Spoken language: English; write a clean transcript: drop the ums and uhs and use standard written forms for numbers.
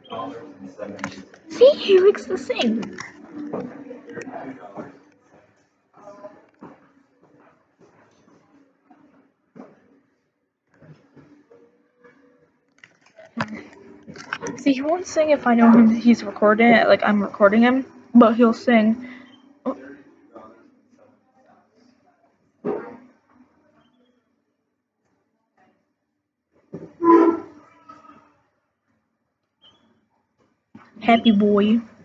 See, he likes to sing. See, he won't sing if I know he's recording it, like I'm recording him, but he'll sing. Oh. Happy boy.